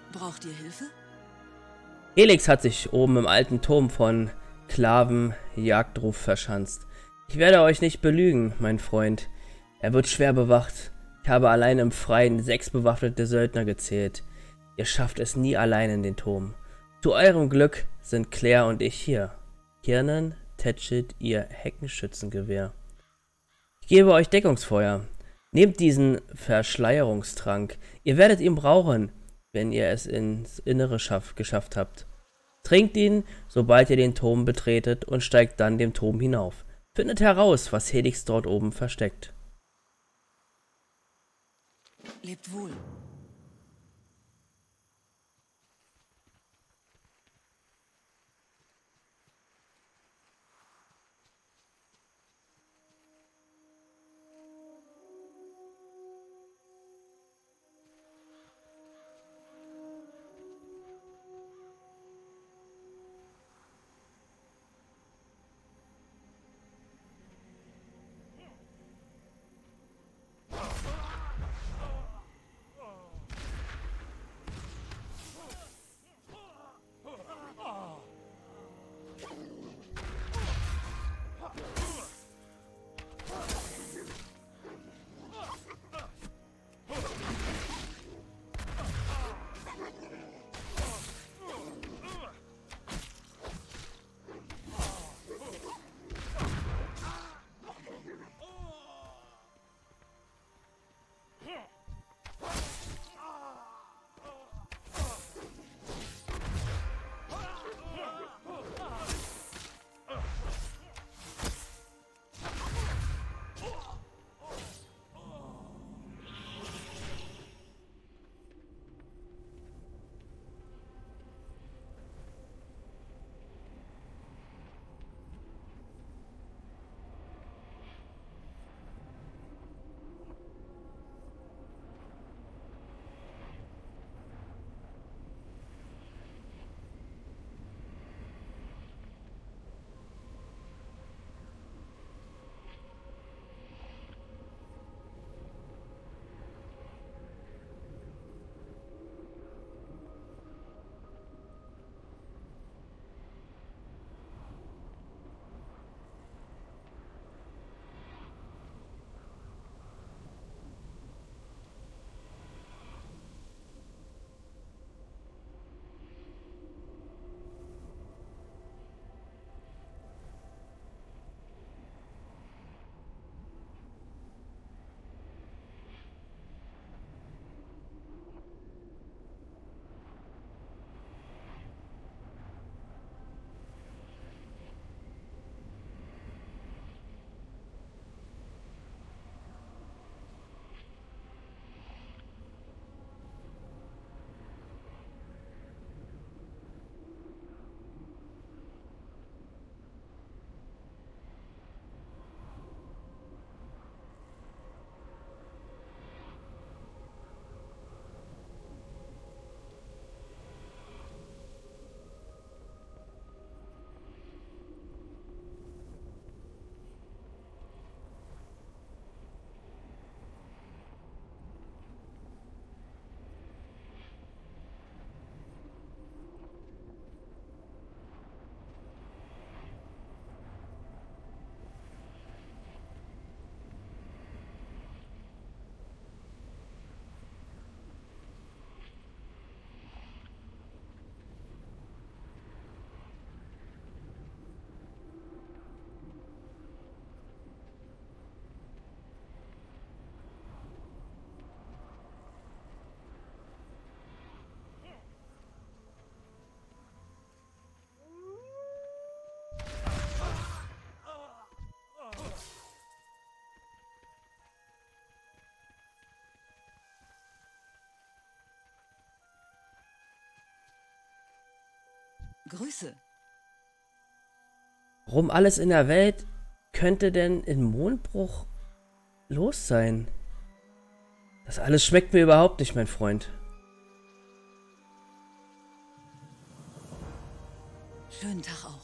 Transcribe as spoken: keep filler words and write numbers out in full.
Braucht ihr Hilfe? Helix hat sich oben im alten Turm von Klaven Jagdruf verschanzt. Ich werde euch nicht belügen, mein Freund. Er wird schwer bewacht. Ich habe allein im Freien sechs bewaffnete Söldner gezählt. Ihr schafft es nie allein in den Turm. Zu eurem Glück sind Claire und ich hier. Kiernan tätschelt ihr Heckenschützengewehr. Ich gebe euch Deckungsfeuer. Nehmt diesen Verschleierungstrank. Ihr werdet ihn brauchen, wenn ihr es ins Innere schaff geschafft habt. Trinkt ihn, sobald ihr den Turm betretet und steigt dann dem Turm hinauf. Findet heraus, was Helix dort oben versteckt. Lebt wohl. Grüße. Warum alles in der Welt könnte denn in Mondbruch los sein? Das alles schmeckt mir überhaupt nicht, mein Freund. Schönen Tag auch.